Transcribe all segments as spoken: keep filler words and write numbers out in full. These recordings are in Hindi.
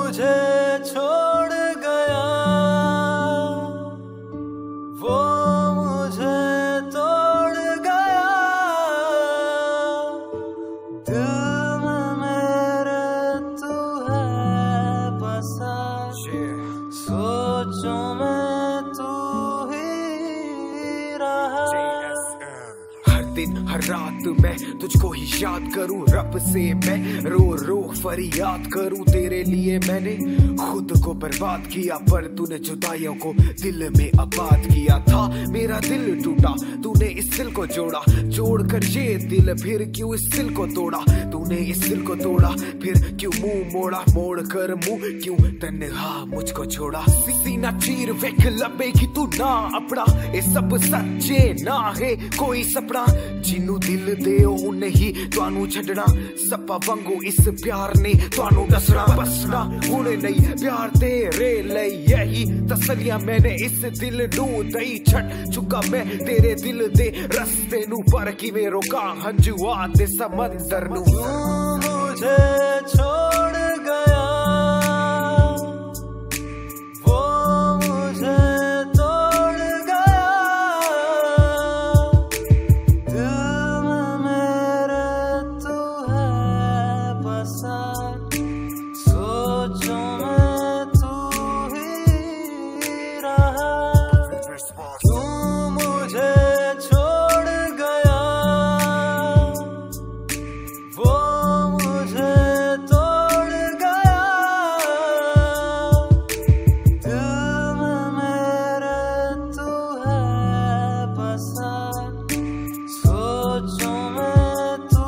मुझे छोड़ गया, वो मुझे तोड़ गया, दिल में मेरे तू है बसा, सोचों में तू ही रहा। हर दिन हर रात मैं तुझको ही याद करूं, रब से मैं रो रो फरियाद करूं। तेरे लिए मैंने खुद को बर्बाद किया, पर तूने जुदाइयों को दिल में आबाद किया था। मेरा दिल टूटा, तूने इस दिल को जोड़ा, जोड़ कर ये दिल फिर क्यों इस दिल को तोड़ा। तूने इस दिल को तोड़ा, फिर क्यों मुंह मोड़ा, मोड़ कर मुंह क्यों तन्हा मुझको छोड़ा। सीना चीर वेख लबेगी तू ना अपना, ये सब सच्चे ना है कोई सपना। जिन्नू दिल देओ नहीं तुहानू छड्डना, सपा वांगू इस प्यार ने तुहानू दसना। बसना हुणे नहीं प्यार तेरे लई, यही तसलियां मैंने इस दिल नू दई। छड़ चुका मैं तेरे दिल दे रस्ते नू, पर किवें रोका हंजुआ दे समंदर नू। मुझे छोड़ गया, वो मुझे तोड़ गया, दिल में मेरे तू है बसा, सोचों में तू ही रहा। तू मुझे छोड़ गया, वो मुझे तोड़ गया, दिल में मेरे तू है बसा, सोचों में तू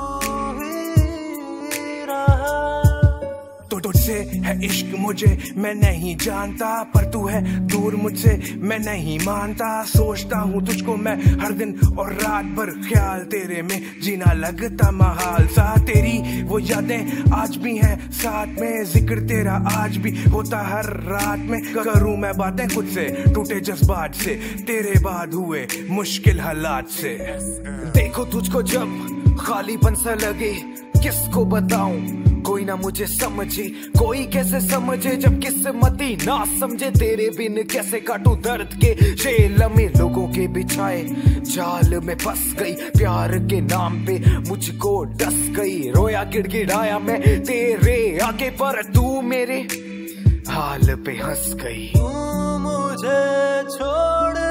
ही रहा। तो तुझसे है इश्क मुझे मैं नहीं जानता, पर तू है दूर मुझसे मैं नहीं मानता। सोचता हूँ तुझको मैं हर दिन और रात भर, ख्याल तेरे में जीना लगता महाल सा। तेरी वो यादें आज भी हैं साथ में, जिक्र तेरा आज भी होता हर रात में। करूँ मैं बातें खुद से टूटे जज्बात से, तेरे बाद हुए मुश्किल हालात से। देखो तुझको जब खालीपन सा लगे, किसको बताऊं कोई ना मुझे समझे, कोई कैसे समझे जब किस्मती ना समझे। तेरे बिन कैसे काटूं दर्द के जेल में, लोगों के बिछाए जाल में फंस गई। प्यार के नाम पे मुझको डस गई, रोया गिड़गिड़ाया मैं तेरे आगे, पर तू मेरे हाल पे हंस गई। तू मुझे छोड़